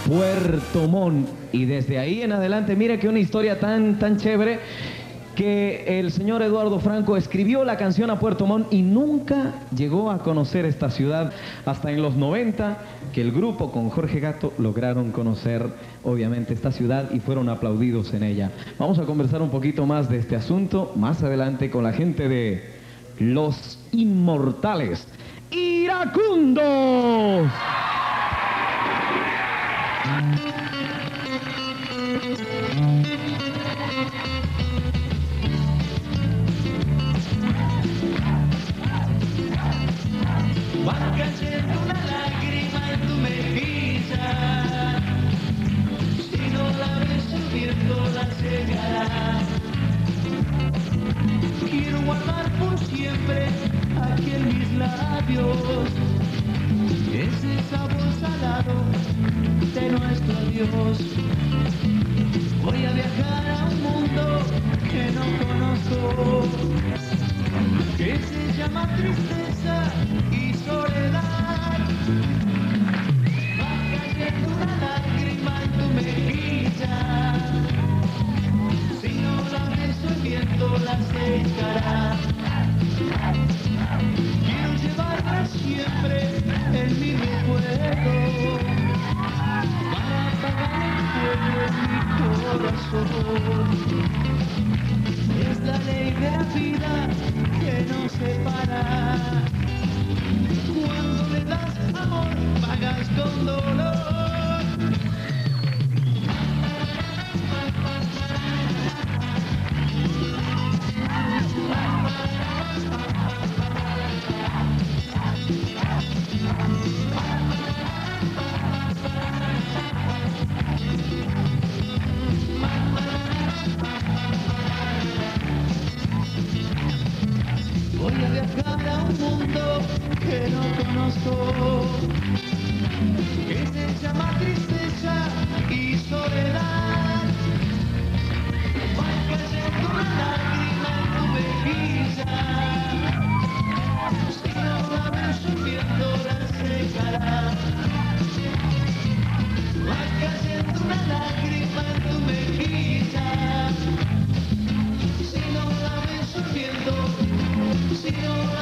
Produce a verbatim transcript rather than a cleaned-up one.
Puerto Montt. Y desde ahí en adelante, mire que una historia tan, tan chévere, que el señor Eduardo Franco escribió la canción a Puerto Montt y nunca llegó a conocer esta ciudad hasta en los noventa, que el grupo con Jorge Gato lograron conocer obviamente esta ciudad y fueron aplaudidos en ella. Vamos a conversar un poquito más de este asunto más adelante con la gente de Los Inmortales Iracundos. Va cayendo una lágrima en tu mejilla, si no la ves subiendo la cegará. Quiero guardar por siempre aquí en mis labios ese sabor salado de nuestro adiós. Voy a viajar a un mundo que no conozco, que se llama tristeza y soledad. Va cayendo una lágrima en tu mejilla, si no la ves el viento la secará. Quiero llevarla siempre en mi recuerdo, para apagar el fuego en mi corazón. Es la ley de la vida que nos separa. Cuando le das amor, pagas con dolor. Voy a viajar a un mundo que no conozco, que se llama tristeza y soledad. Va cayendo una lágrima en tu mejilla, si no la ves subiendo la secará. Va cayendo una lágrima en tu mejilla, si no la ves subiendo, si no la